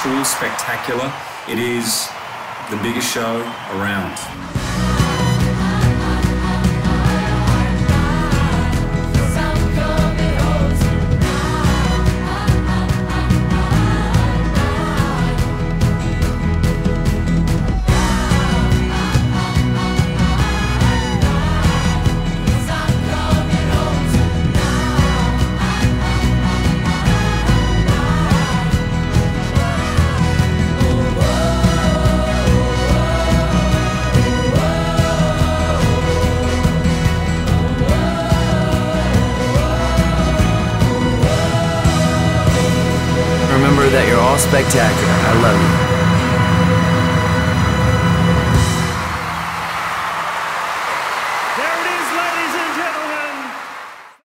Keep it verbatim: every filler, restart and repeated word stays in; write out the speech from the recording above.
truly spectacular. It is the biggest show around. Remember that you're all spectacular. I love you.